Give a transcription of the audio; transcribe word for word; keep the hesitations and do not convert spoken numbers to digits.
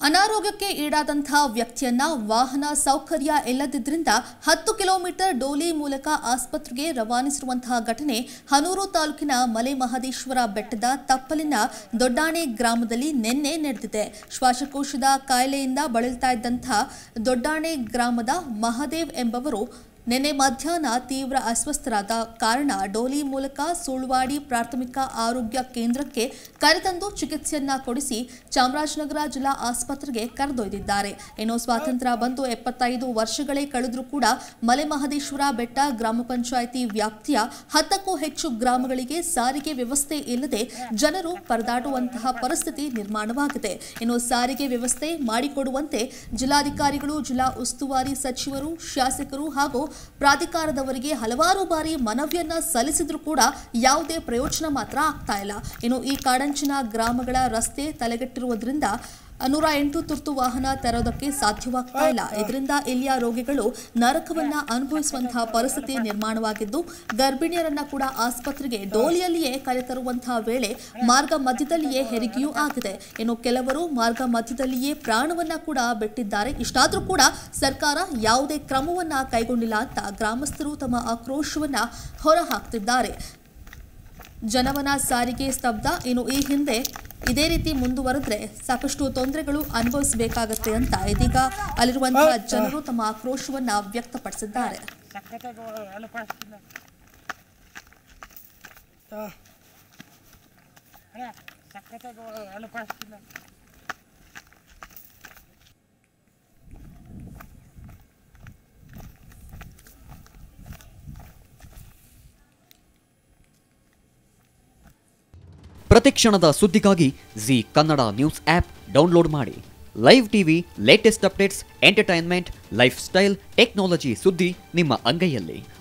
ಅನಾರೋಗ್ಯಕ್ಕೆ ಈಡಾದಂತಹ ವ್ಯಕ್ತಿಯನ್ನ ವಾಹನ ಸೌಕರ್ಯ ಇಲ್ಲದಿದ್ದರಿಂದ ಹತ್ತು ಕಿಲೋಮೀಟರ್ ಡೋಲಿ ಮೂಲಕ ಆಸ್ಪತ್ರೆಗೆ ರವಾನಿಸಿರುವಂತಹ ಘಟನೆ ಹನೂರು ತಾಲೂಕಿನ ಮಲೆ ಮಹದೇಶ್ವರ ಬೆಟ್ಟದ ತಪ್ಪಲಿನ ದೊಡ್ಡಾಣೆ ಗ್ರಾಮದಲ್ಲಿ ನಿನ್ನೆ ನಡೆದಿದೆ. ಶ್ವಾಸಕೋಶದ ಕಾಯಿಲೆಯಿಂದ ಬಳಲ್ತಾ ಇದ್ದಂತಹ ದೊಡ್ಡಾಣೆ ಗ್ರಾಮದ ಮಹದೇವ್ ಎಂಬವರು ನಿನ್ನೆ ಮಧ್ಯಾಹ್ನ ತೀವ್ರ ಅಸ್ವಸ್ಥರಾದ ಕಾರಣ ಡೋಲಿ ಮೂಲಕ ಸುಳ್ವಾಡಿ ಪ್ರಾಥಮಿಕ ಆರೋಗ್ಯ ಕೇಂದ್ರಕ್ಕೆ ಕರೆತಂದು ಚಿಕಿತ್ಸೆಯನ್ನ ಕೊಡಿಸಿ ಚಾಮರಾಜನಗರ ಜಿಲ್ಲಾ ಆಸ್ಪತ್ರೆಗೆ ಕರೆದೊಯ್ದಿದ್ದಾರೆ. ಇನ್ನು ಸ್ವಾತಂತ್ರ್ಯ ಬಂದು ಎಪ್ಪತ್ತೈದು ವರ್ಷಗಳೇ ಕಳೆದರೂ ಕೂಡ ಮಲೆ ಮಹದೇಶ್ವರ ಬೆಟ್ಟ ಗ್ರಾಮ ಪಂಚಾಯಿತಿ ವ್ಯಾಪ್ತಿಯ ಹತ್ತಕ್ಕೂ ಹೆಚ್ಚು ಗ್ರಾಮಗಳಿಗೆ ಸಾರಿಗೆ ವ್ಯವಸ್ಥೆ ಇಲ್ಲದೆ ಜನರು ಪರದಾಡುವಂತಹ ಪರಿಸ್ಥಿತಿ ನಿರ್ಮಾಣವಾಗಿದೆ. ಇನ್ನು ಸಾರಿಗೆ ವ್ಯವಸ್ಥೆ ಮಾಡಿಕೊಡುವಂತೆ ಜಿಲ್ಲಾಧಿಕಾರಿಗಳು, ಜಿಲ್ಲಾ ಉಸ್ತುವಾರಿ ಸಚಿವರು, ಶಾಸಕರು ಹಾಗೂ ಪ್ರಾಧಿಕಾರದವರಿಗೆ ಹಲವಾರು ಬಾರಿ ಮನವಿಯನ್ನ ಸಲ್ಲಿಸಿದ್ರೂ ಕೂಡ ಯಾವುದೇ ಪ್ರಯೋಜನ ಮಾತ್ರ ಆಗ್ತಾ ಇಲ್ಲ. ಇನ್ನು ಈ ಕಾಡಂಚಿನ ಗ್ರಾಮಗಳ ರಸ್ತೆ ತಲೆಗೆಟ್ಟಿರುವುದರಿಂದ ನೂರ ಎಂಟು ತುರ್ತು ವಾಹನ ತರೋದಕ್ಕೆ ಸಾಧ್ಯವಾಗ್ತಾ ಇಲ್ಲ. ಇದರಿಂದ ಇಲ್ಲಿಯ ರೋಗಿಗಳು ನರಕವನ್ನ ಅನುಭವಿಸುವಂತಹ ಪರಿಸ್ಥಿತಿ ನಿರ್ಮಾಣವಾಗಿದ್ದು, ಗರ್ಭಿಣಿಯರನ್ನ ಕೂಡ ಆಸ್ಪತ್ರೆಗೆ ಡೋಲಿಯಲ್ಲಿಯೇ ಕರೆತರುವಂತಹ ವೇಳೆ ಮಾರ್ಗ ಮಧ್ಯದಲ್ಲಿಯೇ ಹೆರಿಗೆಯೂ ಆಗಿದೆ. ಇನ್ನು ಕೆಲವರು ಮಾರ್ಗ ಮಧ್ಯದಲ್ಲಿಯೇ ಪ್ರಾಣವನ್ನ ಕೂಡ ಬಿಟ್ಟಿದ್ದಾರೆ. ಇಷ್ಟಾದ್ರೂ ಕೂಡ ಸರ್ಕಾರ ಯಾವುದೇ ಕ್ರಮವನ್ನ ಕೈಗೊಂಡಿಲ್ಲ ಅಂತ ಗ್ರಾಮಸ್ಥರು ತಮ್ಮ ಆಕ್ರೋಶವನ್ನ ಹೊರಹಾಕ್ತಿದ್ದಾರೆ. ಜನವನ ಸಾರಿಗೆ ಸ್ತಬ್ಧ. ಇನ್ನು ಈ ಹಿಂದೆ ಇದೇ ರೀತಿ ಮುಂದುವರೆದ್ರೆ ಸಾಕಷ್ಟು ತೊಂದರೆಗಳು ಅನುಭವಿಸಬೇಕಾಗತ್ತೆ ಅಂತ ಇದೀಗ ಅಲ್ಲಿರುವಂತಹ ಜನರು ತಮ್ಮ ಆಕ್ರೋಶವನ್ನ ವ್ಯಕ್ತಪಡಿಸಿದ್ದಾರೆ. ಪ್ರತಿಕ್ಷಣದ ಸುದ್ದಿಗಾಗಿ Zee Kannada news app download ಮಾಡಿ. Live TV, latest updates, entertainment, lifestyle, technology ಸುದ್ದಿ ನಿಮ್ಮ ಅಂಗೈಯಲ್ಲಿ.